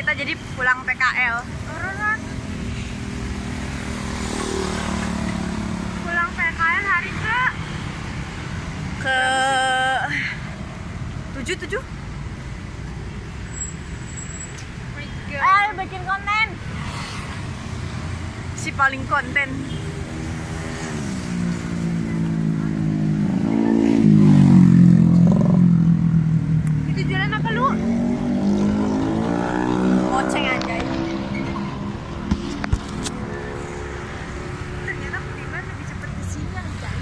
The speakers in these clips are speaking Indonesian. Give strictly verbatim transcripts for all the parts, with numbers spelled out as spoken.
kita jadi pulang P K L. Pulang P K L hari ke ke tujuh tujuh. Ayo bikin konten. Si paling konten. itu jalan apa lu? Moceng aja. Ternyata Budiman lebih cepet kesini anjay.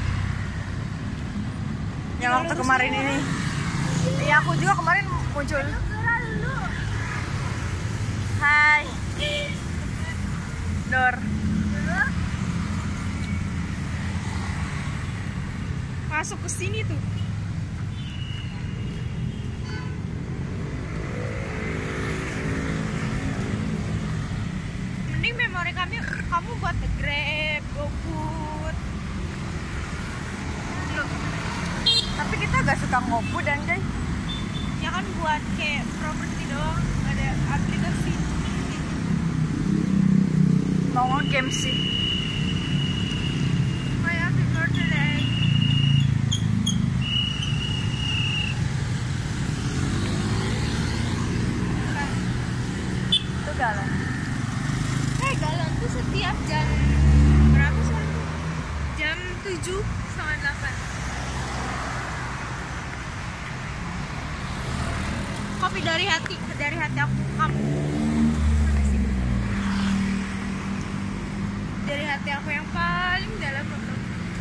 Yang waktu kemarin ini. Iya, aku juga kemarin muncul. Hai. Dor. Masuk ke sini tuh. Mending memori kami kamu buat Grab, GoFood. Tapi kita gak suka ngopu dan guys. Ya kan buat kayak properti doang, ada aplikasi. Mau nge-game sih. My happy birthday. Itu galon. Eh galon tuh setiap jam berapa sih? Jam tujuh sama delapan. Kopi dari hati, dari hati aku kamu. Dari hati aku yang paling dalam untuk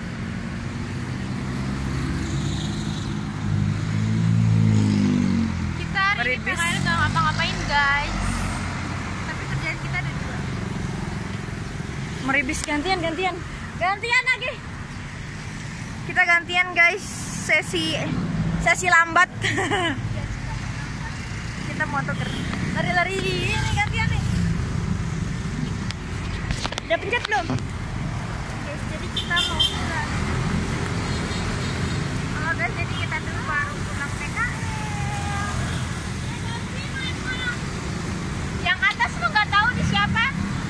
kita hari ini Meribis. kalian nggak ngapa-ngapain guys, tapi kerjaan kita ada dua. Meribis gantian gantian. Gantian lagi. Kita gantian guys. Sesi sesi lambat. Kita mau tuker. Lari-lari ini gantian nih. Udah pencet belum? Guys, jadi kita mau pulang. Kalau guys, jadi kita dulu baru pulang P K L. Yang atas lu nggak tahu di siapa?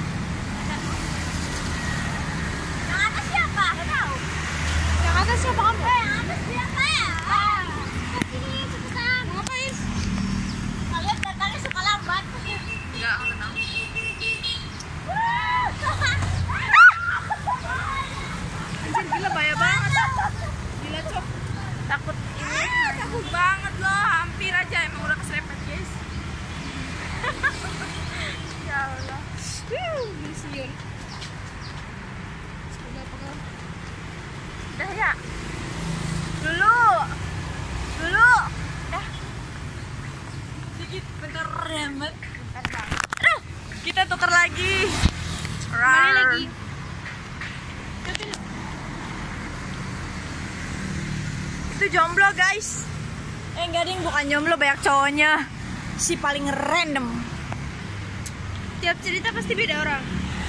Yang atas siapa? Nggak tahu. Yang atas siapa kamu? Eh, yang atas siapa ya? Ah. Kesini cepetan. Ngapain? Kalian datangnya suka lambat. Enggak, aku tahu. Anjir, gila bahaya banget. Gila cok. Takut Ini takut banget loh, hampir aja emang udah keserempet guys. Ya Allah. Wuh, misiun. Sudah pegal. udah ya. Dulu. Dulu. Dah. Sedikit bentar remet. Bentar banget. Aduh, kita tuker lagi. Kembali Rar. lagi. Itu jomblo guys. Eh enggak ding, bukan jomblo, banyak cowoknya. Si paling random. Tiap cerita pasti beda orang.